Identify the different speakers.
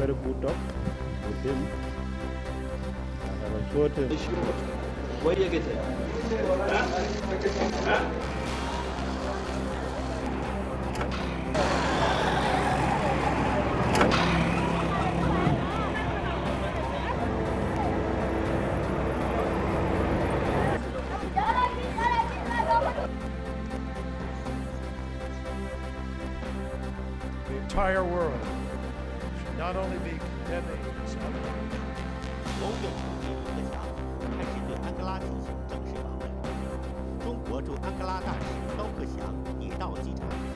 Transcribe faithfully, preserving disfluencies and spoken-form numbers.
Speaker 1: very good talk with him. I have assured him.
Speaker 2: Where do you get it?
Speaker 3: The entire world should not only be condemning this outbreak.
Speaker 4: 欧洲对李克强开始对安哥拉进行正式访问，中国驻安哥拉大使高克祥也到机场。